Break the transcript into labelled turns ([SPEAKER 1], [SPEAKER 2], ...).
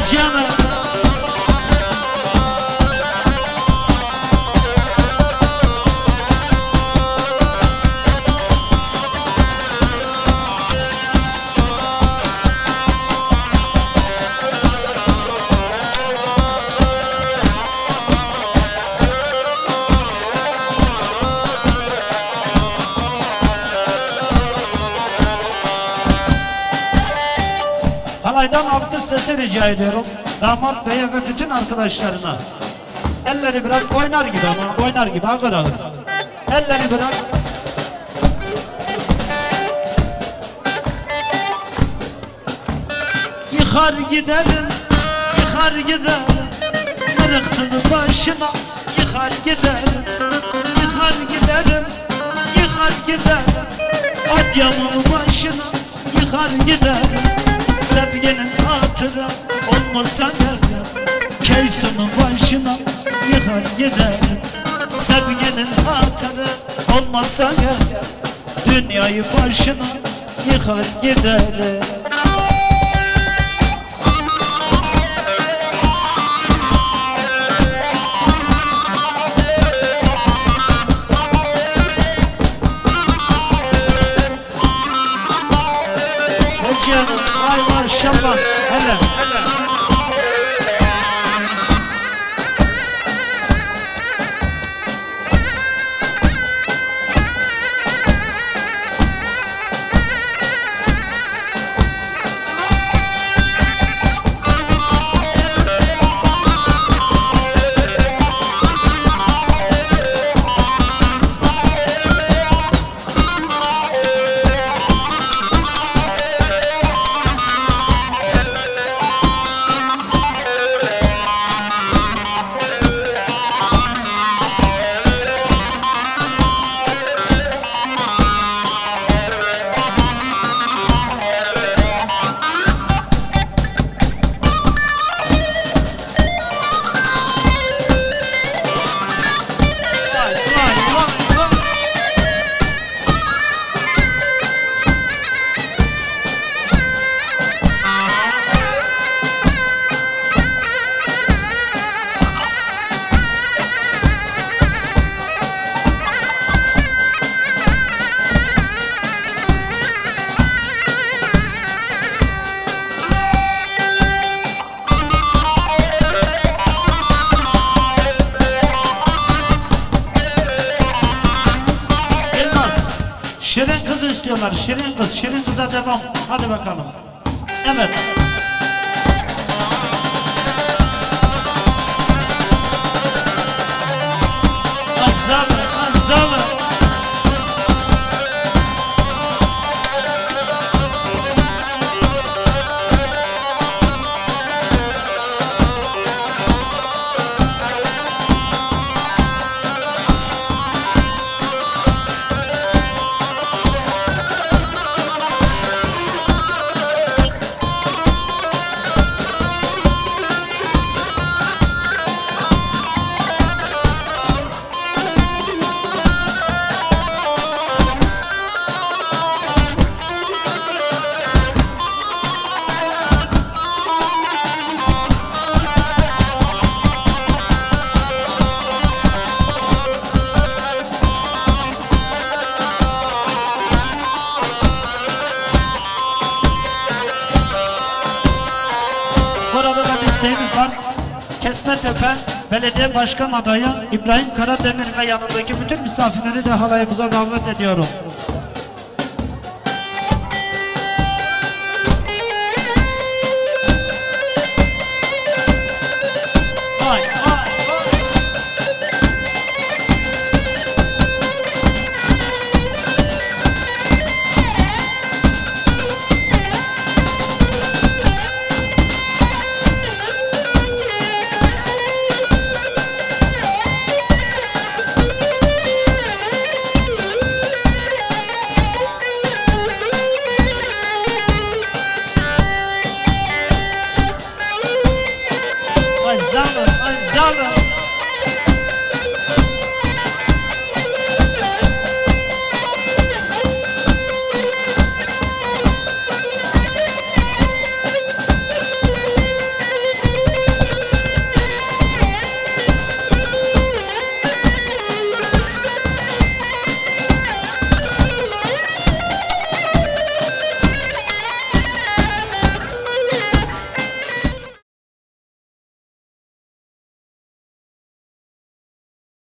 [SPEAKER 1] Canım halaydan alkış sesi rica ediyorum. Damat beye ve bütün arkadaşlarına. Elleri bırak, oynar gibi ama oynar gibi ağır ağır. Elleri bırak. Yıkar giderim, yıkar giderim. Mırıktını başına yıkar giderim. Yıkar giderim, yıkar giderim. Adyamın başına yıkar giderim. Sevginin hatırı olmasa gelir. Keysumun başına yıkar giderim. Sevginin hatırı olmasa gelir. Dünyayı başına yıkar giderim. Canım, ay maşallah, hele hele. Şirin kızı istiyorlar, şirin kız, şirin kıza devam. Hadi bakalım. Evet. Azzalı, azzalı. Burada da bir isteğimiz var. Kesmetepe Belediye Başkan Adayı İbrahim Karademir ve yanındaki bütün misafirleri de halayımıza davet ediyorum. Vay, vay. Ay zalım, ay zalım.